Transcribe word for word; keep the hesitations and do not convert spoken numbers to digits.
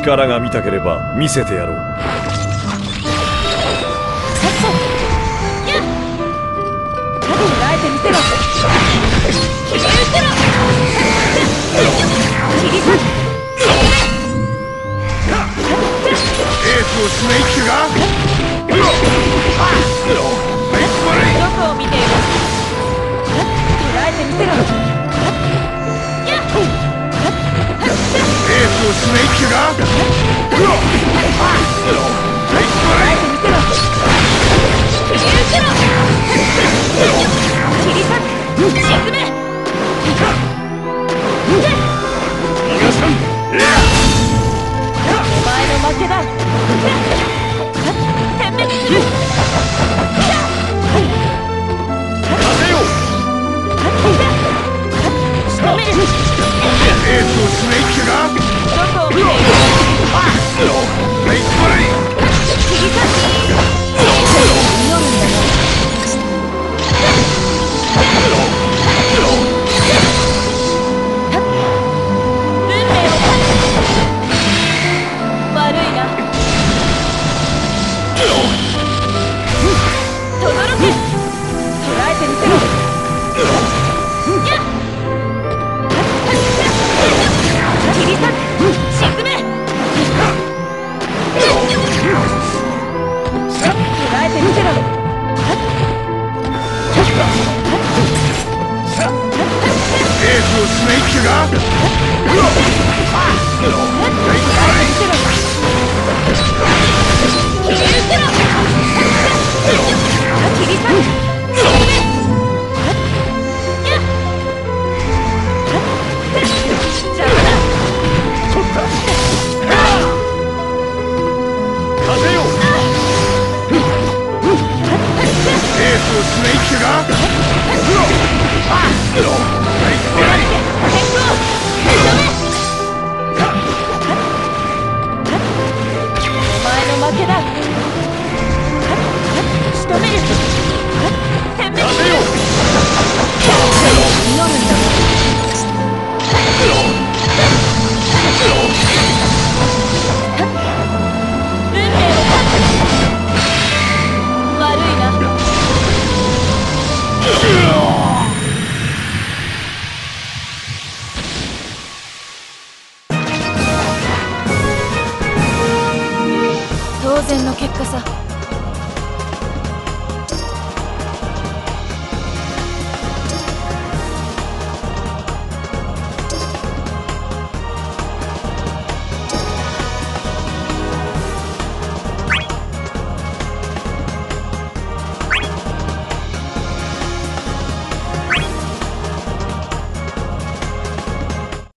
力が見たければ見せてやろう。 捉えてみせろ。切り捨てろ。切り裂く。 エースをスネークがどこを見ている。捉えてみせろ。 エースをスネークが捉えてみせろ。 切り捨てろ。切り裂く。沈め。 逃がさん。 お前の負けだ。殲滅する。 風よ。 仕留める。 エースをスネークがどこを見ている。 メイクバレイ切り裂く。祈るんだよ。運命を断つ。悪いな。轟く。捉えてみせろ。やっ。切り裂く。沈め。捉えてみせろ。 エースをスネークがメイクバレイ切り捨てろ。切り裂く。沈め。やっ。邪魔だ。 風よ。エースをスネークがメイクバレイ変更。認め。お前の負けだ。仕留める。殲滅する。祈るんだ。運命を断つ。悪いな。当然の結果さ。